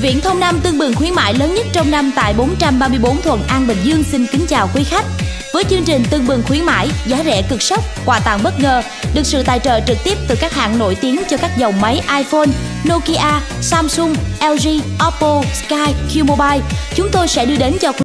Viễn Thông Nam tưng bừng khuyến mãi lớn nhất trong năm tại 434 Thuận An, Bình Dương xin kính chào quý khách. Với chương trình tưng bừng khuyến mãi, giá rẻ cực sốc, quà tặng bất ngờ, được sự tài trợ trực tiếp từ các hãng nổi tiếng cho các dòng máy iPhone, Nokia, Samsung, LG, Oppo, Sky, Q-Mobile, chúng tôi sẽ đưa đến cho quý